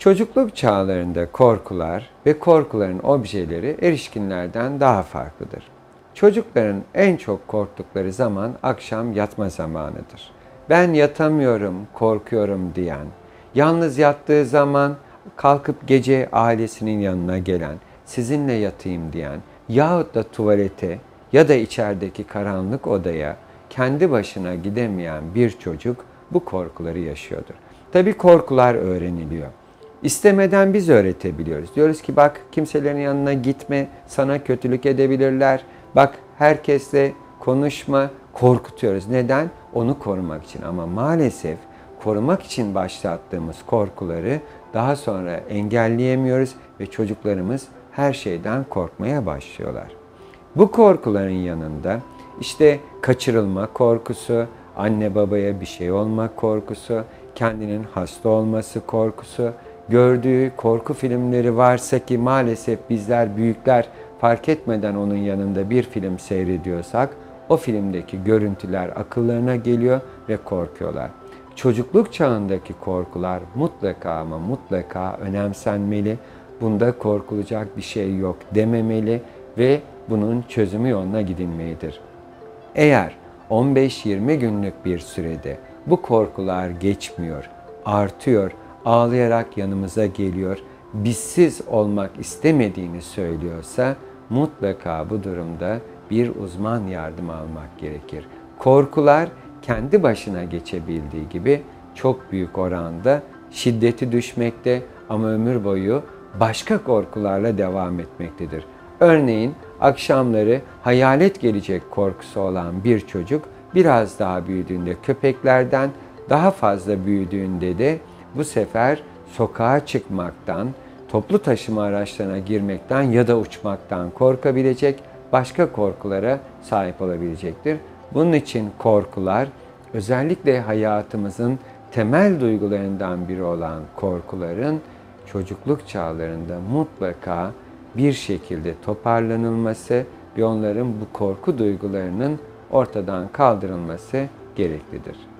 Çocukluk çağlarında korkular ve korkuların objeleri erişkinlerden daha farklıdır. Çocukların en çok korktukları zaman akşam yatma zamanıdır. Ben yatamıyorum, korkuyorum diyen, yalnız yattığı zaman kalkıp gece ailesinin yanına gelen, sizinle yatayım diyen yahut da tuvalete ya da içerideki karanlık odaya kendi başına gidemeyen bir çocuk bu korkuları yaşıyordur. Tabii korkular öğreniliyor. İstemeden biz öğretebiliyoruz. Diyoruz ki bak kimselerin yanına gitme, sana kötülük edebilirler. Bak herkesle konuşma, korkutuyoruz. Neden? Onu korumak için. Ama maalesef korumak için başlattığımız korkuları daha sonra engelleyemiyoruz ve çocuklarımız her şeyden korkmaya başlıyorlar. Bu korkuların yanında işte kaçırılma korkusu, anne babaya bir şey olma korkusu, kendinin hasta olması korkusu, gördüğü korku filmleri varsa ki maalesef bizler büyükler fark etmeden onun yanında bir film seyrediyorsak o filmdeki görüntüler akıllarına geliyor ve korkuyorlar. Çocukluk çağındaki korkular mutlaka ama mutlaka önemsenmeli. Bunda korkulacak bir şey yok dememeli ve bunun çözümü yoluna gidilmelidir. Eğer 15-20 günlük bir sürede bu korkular geçmiyor, artıyor, ağlayarak yanımıza geliyor, bizsiz olmak istemediğini söylüyorsa mutlaka bu durumda bir uzman yardım almak gerekir. Korkular kendi başına geçebildiği gibi çok büyük oranda şiddeti düşmekte ama ömür boyu başka korkularla devam etmektedir. Örneğin akşamları hayalet gelecek korkusu olan bir çocuk biraz daha büyüdüğünde köpeklerden, daha fazla büyüdüğünde de bu sefer sokağa çıkmaktan, toplu taşıma araçlarına girmekten ya da uçmaktan korkabilecek, başka korkulara sahip olabilecektir. Bunun için korkular özellikle hayatımızın temel duygularından biri olan korkuların çocukluk çağlarında mutlaka bir şekilde toparlanılması ve onların bu korku duygularının ortadan kaldırılması gereklidir.